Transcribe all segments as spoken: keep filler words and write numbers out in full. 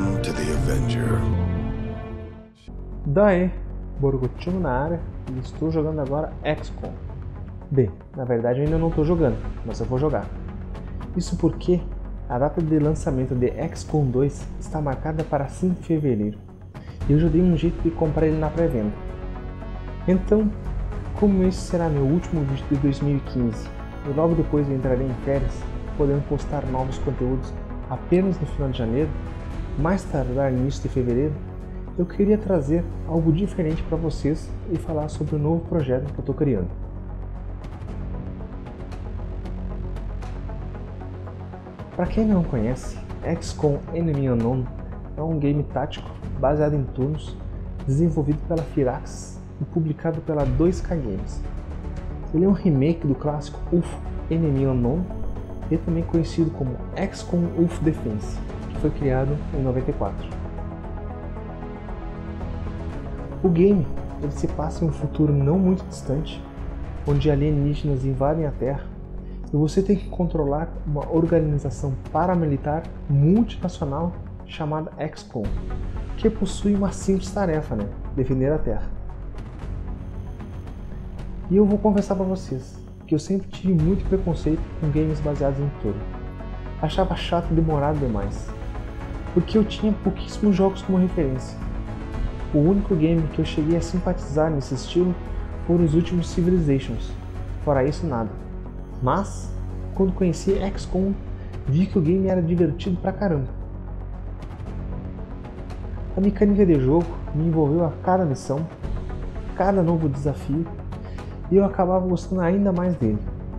Welcome to the Avenger. Daí, Borgotino na área e estou jogando agora X COM. Bem, na verdade eu ainda não estou jogando, mas eu vou jogar. Isso porque a data de lançamento de X COM dois está marcada para cinco de fevereiro e eu já dei um jeito de comprar ele na pré-venda. Então, como esse será meu último vídeo de dois mil e quinze e logo depois eu entrarei em férias, podendo postar novos conteúdos apenas no final de janeiro, mais tardar no início de fevereiro, eu queria trazer algo diferente para vocês e falar sobre o novo projeto que eu estou criando. Para quem não conhece, X COM Enemy Unknown é um game tático baseado em turnos, desenvolvido pela Firaxis e publicado pela dois K Games. Ele é um remake do clássico U F O Enemy Unknown e também conhecido como X COM U F O Defense, que foi criado em noventa e quatro. O game ele se passa em um futuro não muito distante, onde alienígenas invadem a Terra e você tem que controlar uma organização paramilitar multinacional chamada X COM, que possui uma simples tarefa, né? Defender a Terra. E eu vou confessar para vocês que eu sempre tive muito preconceito com games baseados em turno. Achava chato e demorado demais, porque eu tinha pouquíssimos jogos como referência. O único game que eu cheguei a simpatizar nesse estilo foram os últimos Civilizations, fora isso nada. Mas, quando conheci X COM, vi que o game era divertido pra caramba. A mecânica de jogo me envolveu a cada missão, cada novo desafio, e eu acabava gostando ainda mais dele.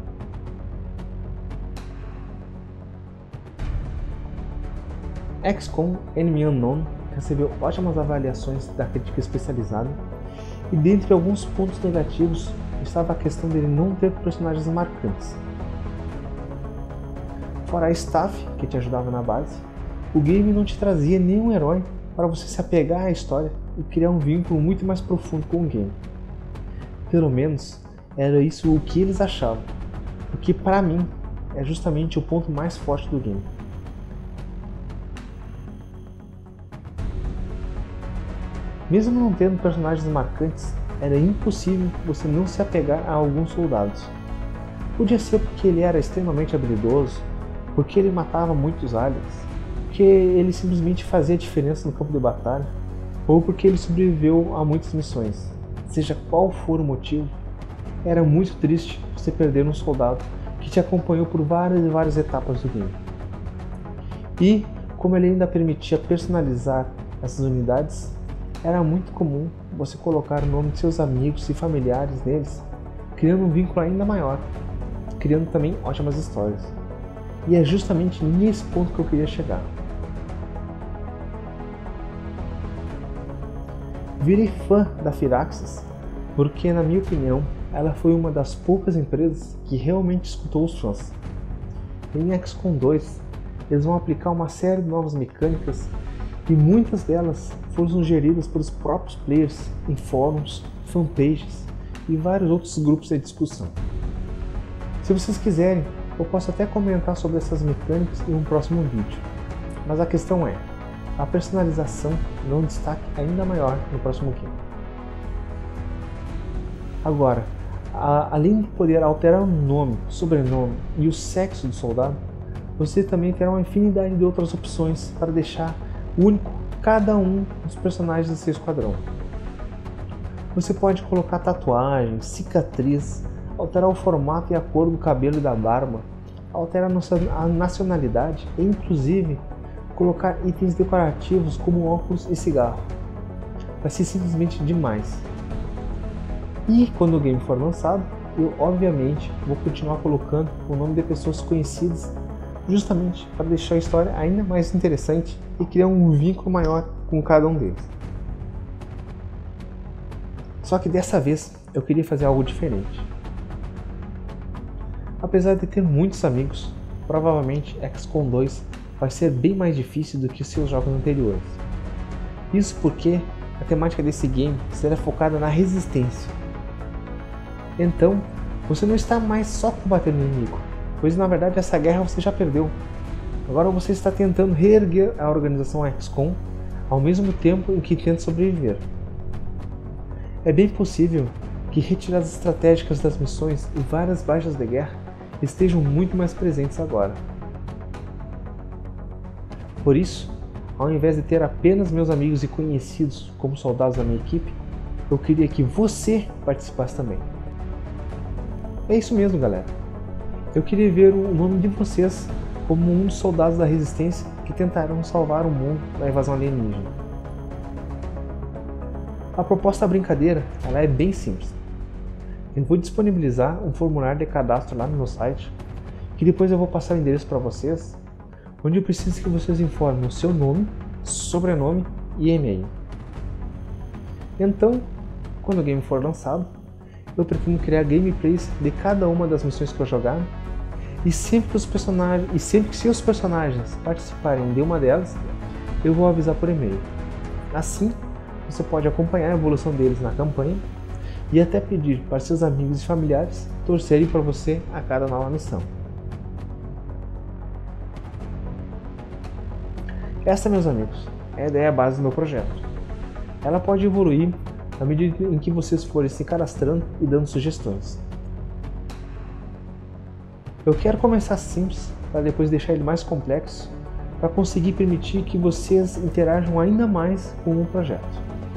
X COM Enemy Unknown recebeu ótimas avaliações da crítica especializada, e dentre alguns pontos negativos estava a questão dele não ter personagens marcantes. Fora a staff que te ajudava na base, o game não te trazia nenhum herói para você se apegar à história e criar um vínculo muito mais profundo com o game. Pelo menos era isso o que eles achavam, o que para mim é justamente o ponto mais forte do game. Mesmo não tendo personagens marcantes, era impossível você não se apegar a alguns soldados. Podia ser porque ele era extremamente habilidoso, porque ele matava muitos aliens, porque ele simplesmente fazia diferença no campo de batalha, ou porque ele sobreviveu a muitas missões. Seja qual for o motivo, era muito triste você perder um soldado que te acompanhou por várias e várias etapas do game. E, como ele ainda permitia personalizar essas unidades, era muito comum você colocar o nome de seus amigos e familiares neles, criando um vínculo ainda maior, criando também ótimas histórias. E é justamente nesse ponto que eu queria chegar. Virei fã da Firaxis porque, na minha opinião, ela foi uma das poucas empresas que realmente escutou os fãs. Em X COM dois, eles vão aplicar uma série de novas mecânicas e muitas delas foram sugeridas pelos próprios players em fóruns, fanpages e vários outros grupos de discussão. Se vocês quiserem, eu posso até comentar sobre essas mecânicas em um próximo vídeo, mas a questão é, a personalização dá um destaque ainda maior no próximo game. Agora, a, além de poder alterar o nome, sobrenome e o sexo do soldado, você também terá uma infinidade de outras opções para deixar único cada um dos personagens do seu esquadrão. Você pode colocar tatuagem, cicatriz, alterar o formato e a cor do cabelo e da barba, alterar a nacionalidade e inclusive colocar itens decorativos como óculos e cigarro. Vai ser simplesmente demais. E quando o game for lançado, eu obviamente vou continuar colocando o nome de pessoas conhecidas, justamente para deixar a história ainda mais interessante e criar um vínculo maior com cada um deles. Só que dessa vez eu queria fazer algo diferente. Apesar de ter muitos amigos, provavelmente X COM dois vai ser bem mais difícil do que seus jogos anteriores. Isso porque a temática desse game será focada na resistência. Então, você não está mais só combatendo o inimigo, pois na verdade essa guerra você já perdeu. Agora você está tentando reerguer a organização X COM ao mesmo tempo em que tenta sobreviver. É bem possível que retiradas estratégicas das missões e várias baixas de guerra estejam muito mais presentes agora. Por isso, ao invés de ter apenas meus amigos e conhecidos como soldados da minha equipe, eu queria que você participasse também. É isso mesmo, galera. Eu queria ver o nome de vocês como um dos soldados da resistência que tentarão salvar o mundo da invasão alienígena. A proposta da brincadeira ela é bem simples. Eu vou disponibilizar um formulário de cadastro lá no meu site, que depois eu vou passar o endereço para vocês, onde eu preciso que vocês informem o seu nome, sobrenome e e-mail. Então, quando o game for lançado, eu pretendo criar gameplays de cada uma das missões que eu jogar, e sempre que os personagens e sempre que seus personagens participarem de uma delas, eu vou avisar por e-mail. Assim, você pode acompanhar a evolução deles na campanha e até pedir para seus amigos e familiares torcerem para você a cada nova missão. Essa, meus amigos, é a ideia base do meu projeto. Ela pode evoluir à medida em que vocês forem se cadastrando e dando sugestões. Eu quero começar simples para depois deixar ele mais complexo, para conseguir permitir que vocês interajam ainda mais com o projeto.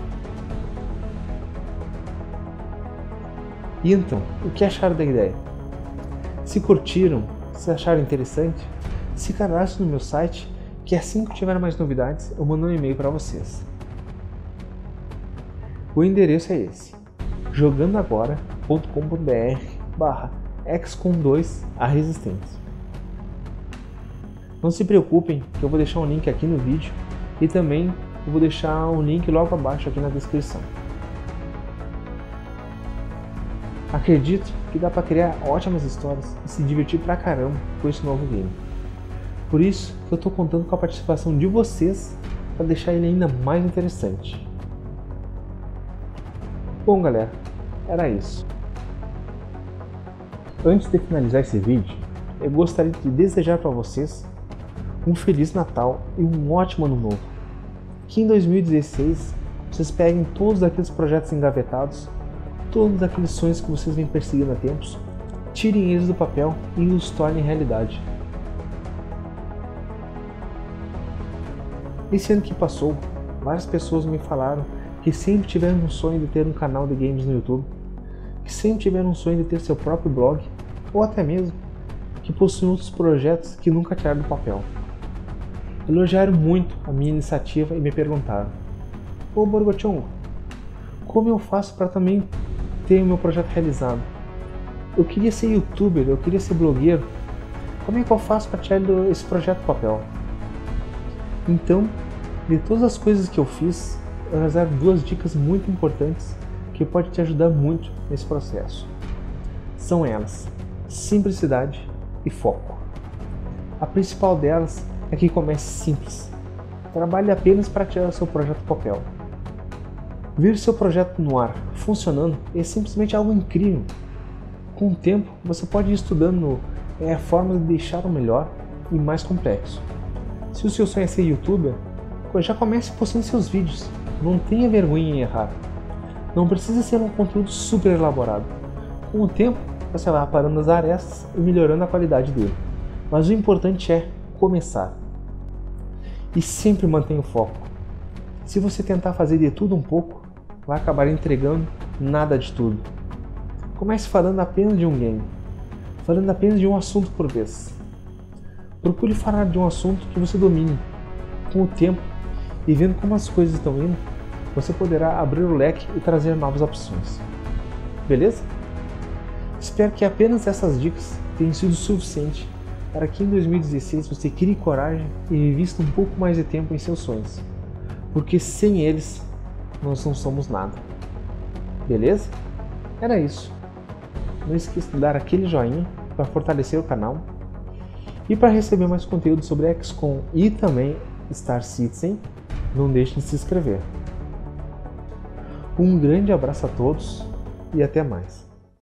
E então, o que acharam da ideia? Se curtiram, se acharam interessante, se cadastrem no meu site, que assim que tiver mais novidades, eu mando um e-mail para vocês. O endereço é esse: jogandagora ponto com ponto br barra X COM dois a resistência. Não se preocupem que eu vou deixar um link aqui no vídeo e também eu vou deixar um link logo abaixo aqui na descrição. Acredito que dá para criar ótimas histórias e se divertir pra caramba com esse novo game. Por isso que eu estou contando com a participação de vocês para deixar ele ainda mais interessante. Bom, galera, era isso. Antes de finalizar esse vídeo, eu gostaria de desejar para vocês um Feliz Natal e um ótimo Ano Novo. Que em dois mil e dezesseis vocês peguem todos aqueles projetos engavetados, todos aqueles sonhos que vocês vêm perseguindo há tempos, tirem eles do papel e os tornem realidade. Esse ano que passou, várias pessoas me falaram que sempre tiveram um sonho de ter um canal de games no YouTube, que sempre tiveram um sonho de ter seu próprio blog, ou até mesmo que possuem outros projetos que nunca tiraram do papel. Elogiaram muito a minha iniciativa e me perguntaram: Ô Borgochon, como eu faço para também ter o meu projeto realizado? Eu queria ser youtuber, eu queria ser blogueiro, como é que eu faço para tirar esse projeto do papel? Então, de todas as coisas que eu fiz, eu reservo duas dicas muito importantes que podem te ajudar muito nesse processo. São elas: simplicidade e foco. A principal delas é que comece simples. Trabalhe apenas para tirar seu projeto do papel. Ver seu projeto no ar funcionando é simplesmente algo incrível. Com o tempo, você pode ir estudando é, formas de deixar o melhor e mais complexo. Se o seu sonho é ser youtuber, já comece postando seus vídeos. Não tenha vergonha em errar. Não precisa ser um conteúdo super elaborado. Com o tempo, você vai aparando as arestas e melhorando a qualidade dele. Mas o importante é começar. E sempre mantenha o foco. Se você tentar fazer de tudo um pouco, vai acabar entregando nada de tudo. Comece falando apenas de um game, falando apenas de um assunto por vez. Procure falar de um assunto que você domine. Com o tempo, e vendo como as coisas estão indo, você poderá abrir o leque e trazer novas opções. Beleza? Espero que apenas essas dicas tenham sido suficientes para que em dois mil e dezesseis você crie coragem e invista um pouco mais de tempo em seus sonhos, porque sem eles nós não somos nada. Beleza? Era isso. Não esqueça de dar aquele joinha para fortalecer o canal e para receber mais conteúdo sobre X COM e também Star Citizen, não deixe de se inscrever. Um grande abraço a todos e até mais.